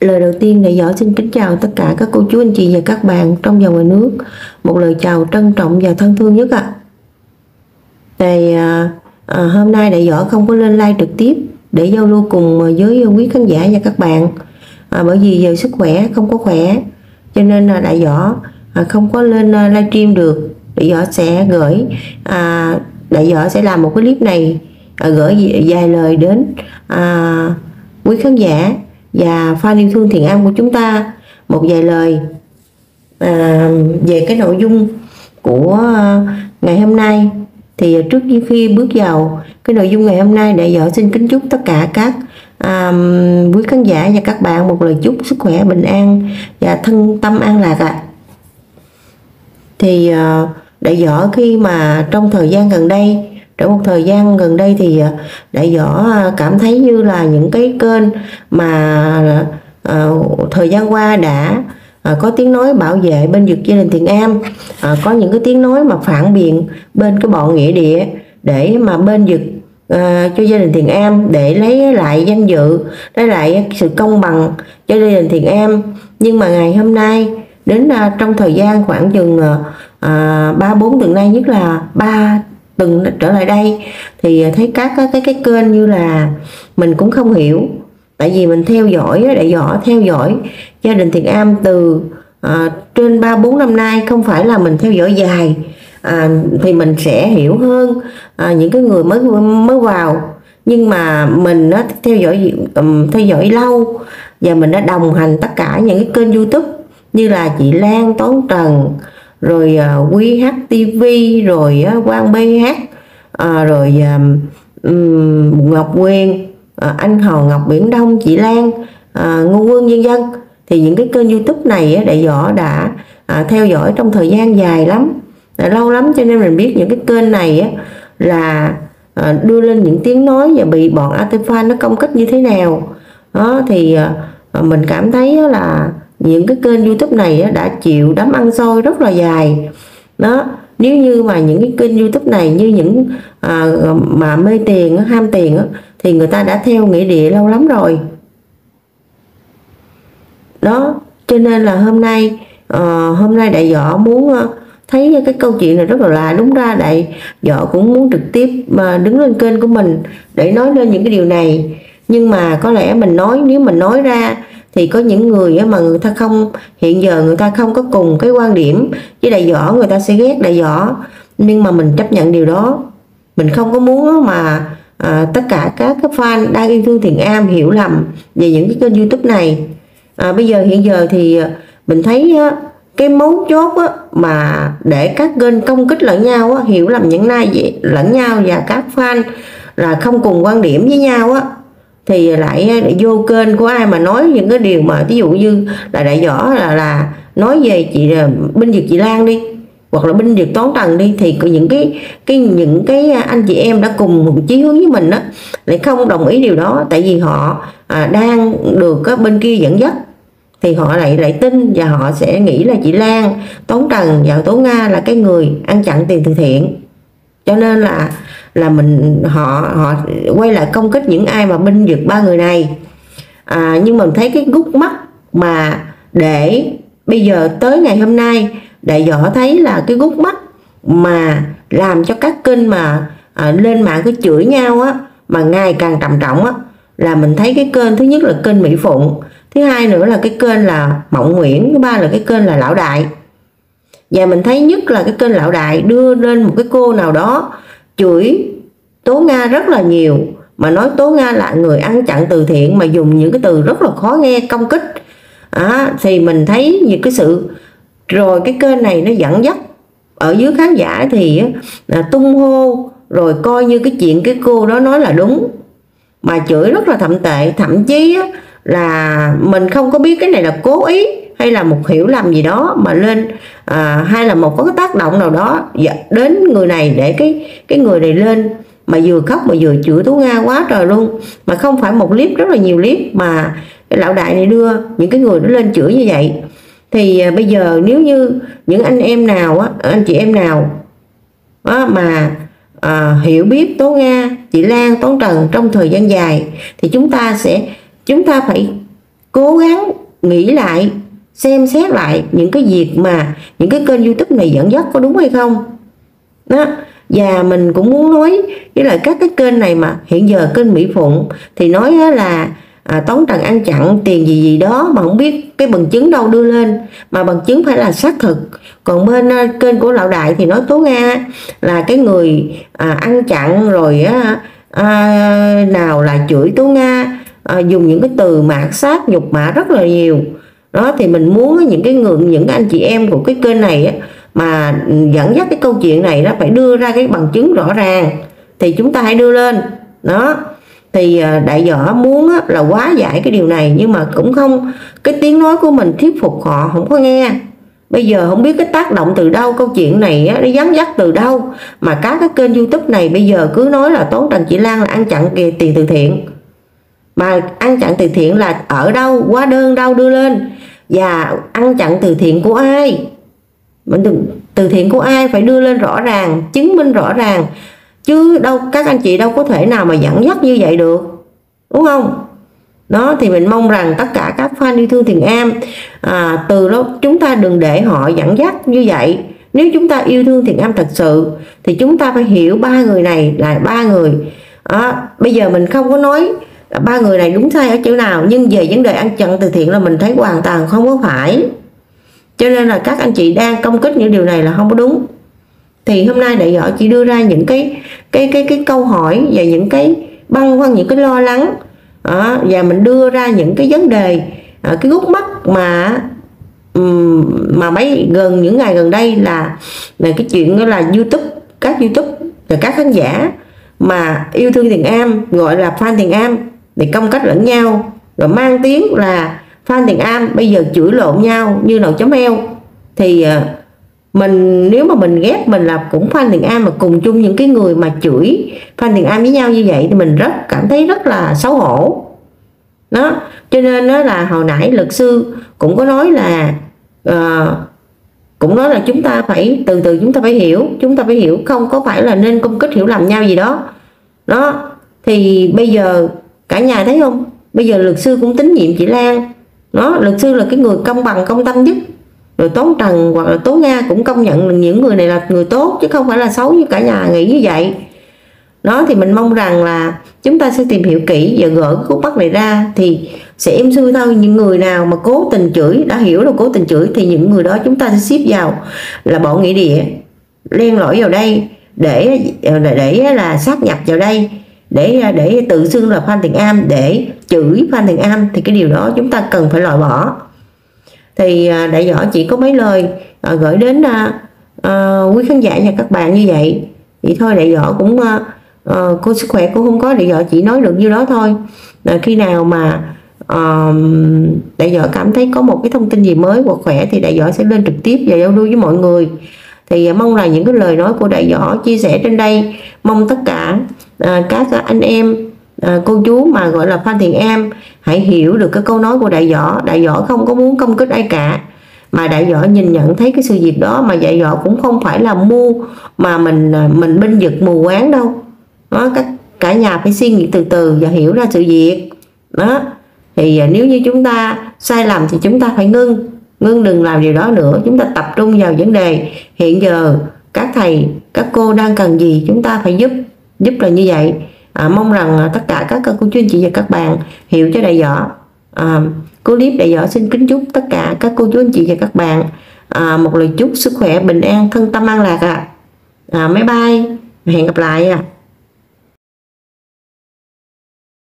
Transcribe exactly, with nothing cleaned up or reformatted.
Lời đầu tiên Đại Võ xin kính chào tất cả các cô chú anh chị và các bạn trong và ngoài nước. Một lời chào trân trọng và thân thương nhất ạ. À. Thì à, à, hôm nay Đại Võ không có lên live trực tiếp để giao lưu cùng với quý khán giả và các bạn. À, bởi vì giờ sức khỏe không có khỏe cho nên là Đại Võ à, không có lên live stream được. Đại Võ sẽ gửi à, Đại Võ sẽ làm một cái clip này à, gửi vài lời đến à, quý khán giả và fan yêu thương thiện am của chúng ta, một vài lời à, về cái nội dung của à, ngày hôm nay. Thì trước khi bước vào cái nội dung ngày hôm nay, Đại Võ xin kính chúc tất cả các à, quý khán giả và các bạn một lời chúc sức khỏe bình an và thân tâm an lạc ạ. À. Thì à, Đại Võ khi mà trong thời gian gần đây Trong một thời gian gần đây thì Đại Võ cảm thấy như là những cái kênh mà à, thời gian qua đã à, có tiếng nói bảo vệ bên vực gia đình Thiện Am, à, có những cái tiếng nói mà phản biện bên cái bọn nghĩa địa để mà bên vực à, cho gia đình Thiện Am, để lấy lại danh dự, lấy lại sự công bằng cho gia đình Thiện Am. Nhưng mà ngày hôm nay đến à, trong thời gian khoảng chừng à, ba bốn tuần nay, nhất là ba từng trở lại đây, thì thấy các cái cái kênh như là mình cũng không hiểu, tại vì mình theo dõi Đại Võ theo dõi gia đình Thiện Am từ à, trên ba bốn năm nay, không phải là mình theo dõi dài à, thì mình sẽ hiểu hơn à, những cái người mới mới vào. Nhưng mà mình nó theo dõi um, theo dõi lâu và mình đã đồng hành tất cả những cái kênh YouTube như là chị Lan, Toán Trần, rồi uh, quy hát ti vi, rồi uh, Quang bê hát, uh, rồi uh, um, Ngọc Quyền, uh, anh Hò Ngọc Biển Đông, chị Lan, uh, Ngô Quân, vân vân. Thì những cái kênh YouTube này uh, Đại Võ đã uh, theo dõi trong thời gian dài lắm, uh, lâu lắm, cho nên mình biết những cái kênh này uh, là uh, đưa lên những tiếng nói và bị bọn Antifa nó công kích như thế nào. Đó thì uh, mình cảm thấy uh, là những cái kênh YouTube này đã chịu đấm ăn xôi rất là dài. Đó, nếu như mà những cái kênh YouTube này như những à, mà mê tiền, ham tiền thì người ta đã theo nghĩa địa lâu lắm rồi. Đó, cho nên là hôm nay uh, hôm nay Đại Võ muốn uh, thấy cái câu chuyện này rất là lạ. Đúng ra Đại Võ cũng muốn trực tiếp mà đứng lên kênh của mình để nói lên những cái điều này, nhưng mà có lẽ mình nói, nếu mình nói ra thì có những người mà người ta không, hiện giờ người ta không có cùng cái quan điểm với Đại Võ, người ta sẽ ghét Đại Võ. Nhưng mà mình chấp nhận điều đó. Mình không có muốn mà à, tất cả các cái fan đang yêu thương Thiện Am hiểu lầm về những cái kênh YouTube này. à, Bây giờ hiện giờ thì mình thấy á, cái mấu chốt á, mà để các kênh công kích lẫn nhau á, hiểu lầm những nay lẫn nhau, và các fan là không cùng quan điểm với nhau á, thì lại vô kênh của ai mà nói những cái điều mà ví dụ như là Đại Võ là là nói về chị binh vực chị Lan đi, hoặc là binh vực Toán Trần đi, thì những cái cái những cái anh chị em đã cùng chí hướng với mình đó lại không đồng ý điều đó, tại vì họ à, đang được á, bên kia dẫn dắt, thì họ lại lại tin và họ sẽ nghĩ là chị Lan, Toán Trần và Tố Nga là cái người ăn chặn tiền từ thiện. Cho nên là là mình họ họ quay lại công kích những ai mà binh vực ba người này. à, nhưng mình thấy cái gút mắt mà để bây giờ tới ngày hôm nay Đại Võ thấy là cái gút mắt mà làm cho các kênh mà à, lên mạng cứ chửi nhau á, mà ngày càng trầm trọng á, là mình thấy cái kênh thứ nhất là kênh Mỹ Phụng, thứ hai nữa là cái kênh là Mộng Nguyễn, thứ ba là cái kênh là Lão Đại. Và mình thấy nhất là cái kênh Lão Đại đưa lên một cái cô nào đó chửi Tố Nga rất là nhiều, mà nói Tố Nga là người ăn chặn từ thiện, mà dùng những cái từ rất là khó nghe, công kích. à, Thì mình thấy những cái sự, rồi cái kênh này nó dẫn dắt ở dưới khán giả thì là tung hô, rồi coi như cái chuyện cái cô đó nói là đúng, mà chửi rất là thậm tệ. Thậm chí là mình không có biết cái này là cố ý hay là một hiểu lầm gì đó mà lên à, hay là một có cái tác động nào đó đến người này để cái cái người này lên mà vừa khóc mà vừa chửi Tố Nga quá trời luôn. Mà không phải một clip, rất là nhiều clip mà cái Lão Đại này đưa những cái người đó lên chửi như vậy. Thì à, bây giờ nếu như những anh em nào á, anh chị em nào á, mà à, hiểu biết Tố Nga, chị Lan, Toán Trần trong thời gian dài, thì chúng ta sẽ chúng ta phải cố gắng nghĩ lại, xem xét lại những cái việc mà những cái kênh YouTube này dẫn dắt có đúng hay không đó. Và mình cũng muốn nói với lại các cái kênh này, mà hiện giờ kênh Mỹ Phụng thì nói là à, Tống Trần ăn chặn tiền gì gì đó mà không biết cái bằng chứng đâu đưa lên, mà bằng chứng phải là xác thực. Còn bên à, kênh của Lão Đại thì nói Tố Nga là cái người à, ăn chặn rồi á, à, nào là chửi Tố Nga, à, dùng những cái từ mạt sát nhục mạ rất là nhiều đó. Thì mình muốn những cái người những anh chị em của cái kênh này á, mà dẫn dắt cái câu chuyện này nó phải đưa ra cái bằng chứng rõ ràng thì chúng ta hãy đưa lên đó. Thì Đại Võ muốn là hóa giải cái điều này, nhưng mà cũng không, cái tiếng nói của mình thuyết phục họ không có nghe. Bây giờ không biết cái tác động từ đâu, câu chuyện này nó dẫn dắt từ đâu mà các cái kênh YouTube này bây giờ cứ nói là Tố Trần Chị Lan là ăn chặn tiền từ thiện. Mà ăn chặn từ thiện là ở đâu, hóa đơn đâu đưa lên, và ăn chặn từ thiện của ai, từ thiện của ai phải đưa lên rõ ràng, chứng minh rõ ràng, chứ đâu các anh chị đâu có thể nào mà dẫn dắt như vậy được, đúng không? Đó thì mình mong rằng tất cả các fan yêu thương Thiện Am à, từ đó chúng ta đừng để họ dẫn dắt như vậy. Nếu chúng ta yêu thương Thiện Am thật sự thì chúng ta phải hiểu ba người này là ba người à, bây giờ mình không có nói ba người này đúng sai ở chỗ nào, nhưng về vấn đề ăn chặn từ thiện là mình thấy hoàn toàn không có phải. Cho nên là các anh chị đang công kích những điều này là không có đúng. Thì hôm nay Đại Võ chỉ đưa ra những cái cái cái cái câu hỏi và những cái băn khoăn, những cái lo lắng à, và mình đưa ra những cái vấn đề à, cái gút mắt mà um, mà mấy gần những ngày gần đây là là cái chuyện đó là YouTube, các YouTube và các khán giả mà yêu thương Thiện Am, gọi là fan Thiện Am để công kích lẫn nhau, rồi mang tiếng là fan Thiện Am bây giờ chửi lộn nhau như nồi chấm heo. Thì mình nếu mà mình ghét mình là cũng fan Thiện Am mà cùng chung những cái người mà chửi fan Thiện Am với nhau như vậy thì mình rất cảm thấy rất là xấu hổ đó. Cho nên đó là hồi nãy luật sư cũng có nói là uh, cũng nói là chúng ta phải từ từ, chúng ta phải hiểu, chúng ta phải hiểu không có phải là nên công kích hiểu lầm nhau gì đó đó. Thì bây giờ cả nhà thấy không, bây giờ luật sư cũng tín nhiệm chị Lan đó, luật sư là cái người công bằng công tâm nhất, rồi Tố Trần hoặc là Tố Nga cũng công nhận những người này là người tốt chứ không phải là xấu như cả nhà nghĩ như vậy đó. Thì mình mong rằng là chúng ta sẽ tìm hiểu kỹ và gỡ cái khúc mắc này ra thì sẽ êm xuôi thôi. Những người nào mà cố tình chửi, đã hiểu là cố tình chửi thì những người đó chúng ta sẽ xếp vào là bọn nghĩa địa, len lỏi vào đây để để, để là sát nhập vào đây để để tự xưng là fan Thiện Am, để chửi fan Thiện Am, thì cái điều đó chúng ta cần phải loại bỏ. Thì Đại Võ chỉ có mấy lời à, gửi đến à, à, quý khán giả và các bạn như vậy. Vậy thôi, Đại Võ cũng à, à, cô sức khỏe cũng không có, Đại Võ chỉ nói được như đó thôi. À, khi nào mà à, Đại Võ cảm thấy có một cái thông tin gì mới hoặc khỏe thì Đại Võ sẽ lên trực tiếp và giao lưu với mọi người. Thì mong là những cái lời nói của Đại Võ chia sẻ trên đây, mong tất cả à, các anh em à, cô chú mà gọi là fan Thiện Am hãy hiểu được cái câu nói của Đại Võ. Đại Võ không có muốn công kích ai cả, mà Đại Võ nhìn nhận thấy cái sự việc đó, mà Đại Võ cũng không phải là mưu mà mình mình binh vực mù quáng đâu đó. Các cả nhà phải suy nghĩ từ từ và hiểu ra sự việc đó. Thì nếu như chúng ta sai lầm thì chúng ta phải ngưng ngưng đừng làm điều đó nữa. Chúng ta tập trung vào vấn đề hiện giờ các thầy các cô đang cần gì chúng ta phải giúp giúp là như vậy. À, mong rằng tất cả các cô chú anh chị và các bạn hiểu cho Đại Võ. À, cô clip Đại Võ xin kính chúc tất cả các cô chú anh chị và các bạn à, một lời chúc sức khỏe bình an thân tâm an lạc ạ. À. À, bye bye, hẹn gặp lại ạ. À.